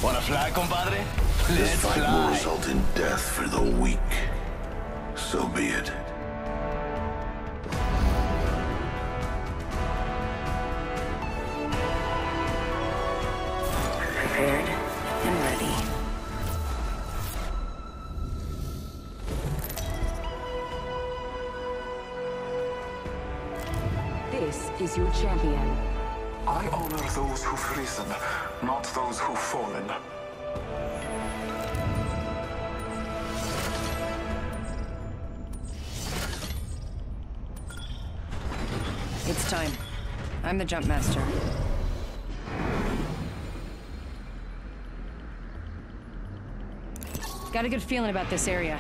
Wanna fly, compadre? This Let's fight will fly. result in death for the weak. So be it. Prepared and ready. This is your champion. I honor those who've risen, not those who've fallen. It's time. I'm the jump master. Got a good feeling about this area.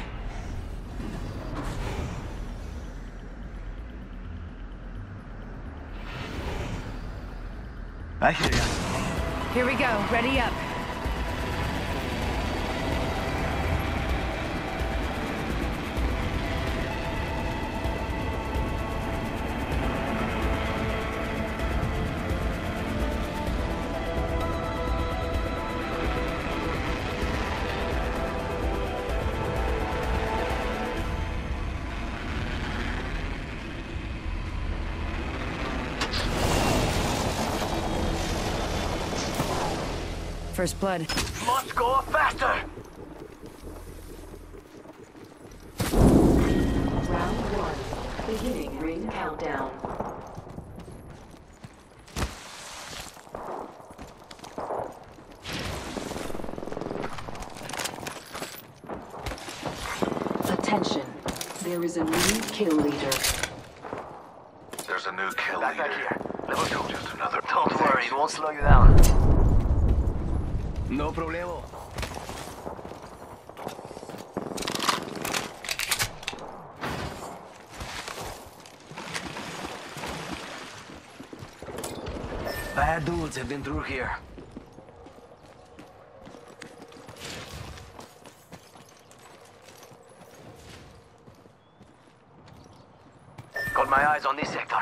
I hear ya. Here we go. Ready up. First blood. Must go faster. Round one. Beginning ring countdown. Attention. There is a new kill leader. There's a new kill Back leader. here. Level 2. Just another. Don't worry, it won't slow you down. No problemo. Bad dudes have been through here. Got my eyes on this sector.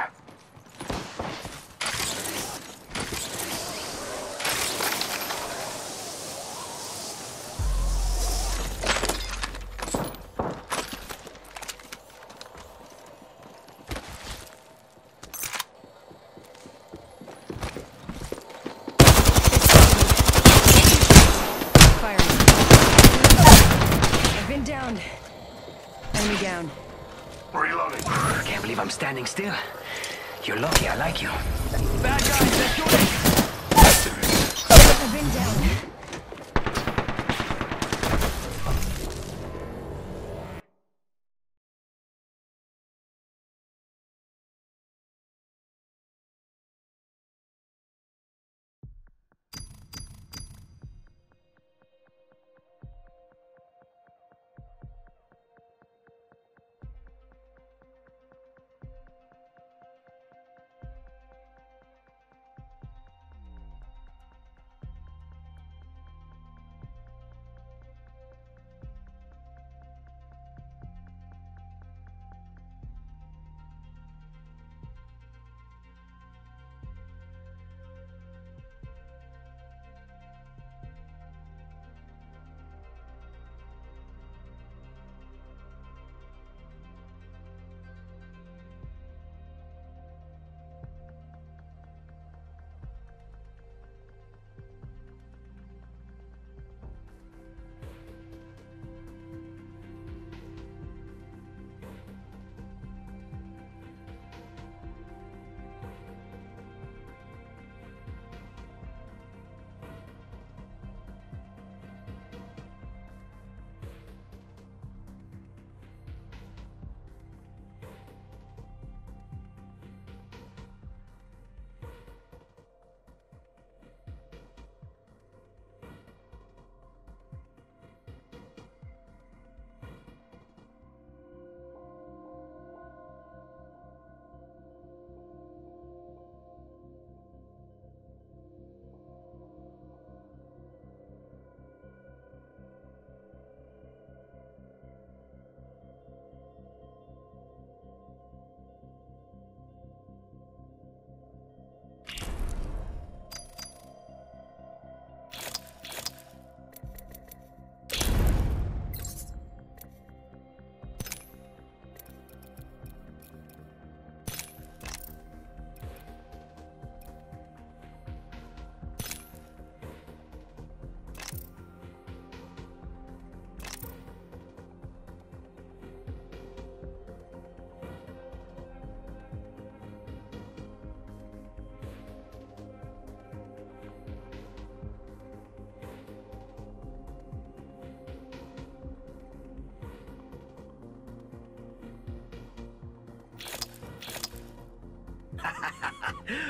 Downed. Enemy down. Reloading. Can't believe I'm standing still. You're lucky I like you. Bad guys, they're shooting! I've been down.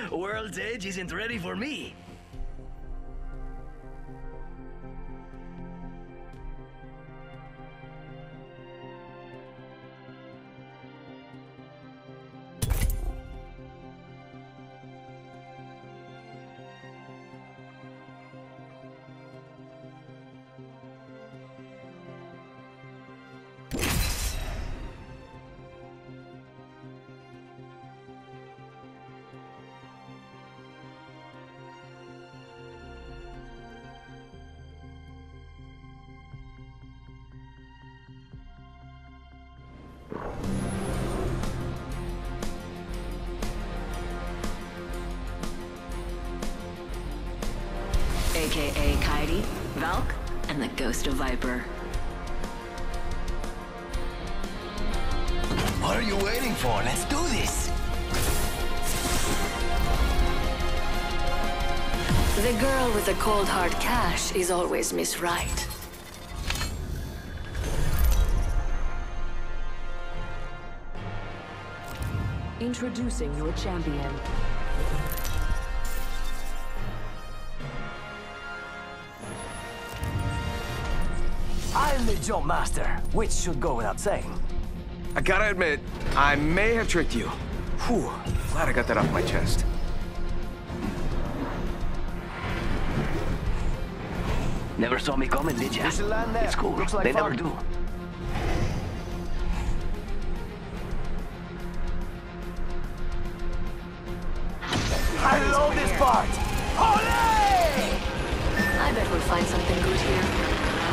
World's Edge isn't ready for me. AKA Kairi, Valk, and the Ghost of Viper. What are you waiting for? Let's do this. The girl with the cold hard cash is always Miss Right. Introducing your champion. I'm the jump master, which should go without saying. I gotta admit, I may have tricked you. Whew, glad I got that off my chest. Never saw me coming, did ya? We should land there. It's cool. Looks like they fun. never do. I love this part! Olé! I bet we'll find something good here.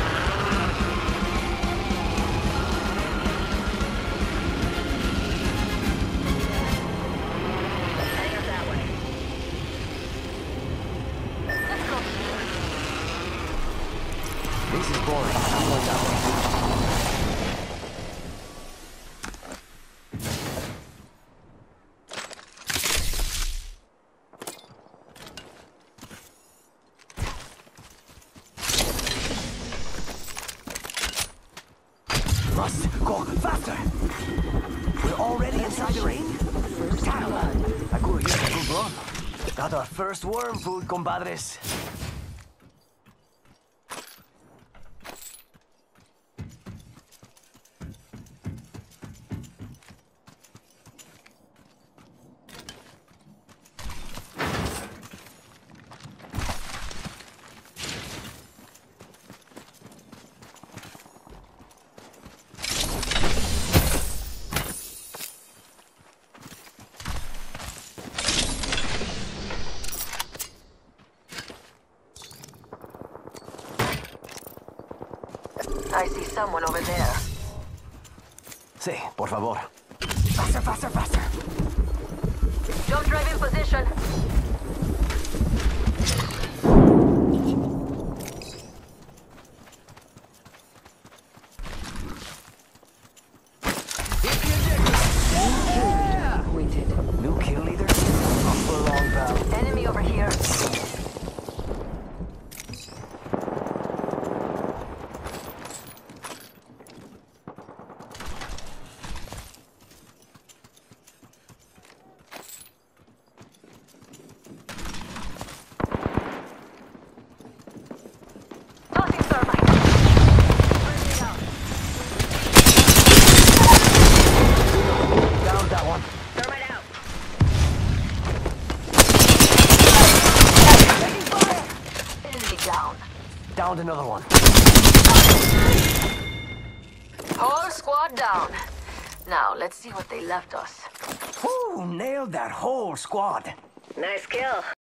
This is boring. I'm going that way. Must go faster. We're already inside the ring? Damn. I could use a good run. Got our first worm food, compadres. I see someone over there. Sí, por favor. Faster, faster, faster. Jump drive in position. Appointed. New kill leader? Not for long, pal. Enemy over here. Tossing thermite. Down that one. Thermite out. Enemy down. Downed another one. Whole squad down. Now, let's see what they left us. Whew, nailed that whole squad. Nice kill.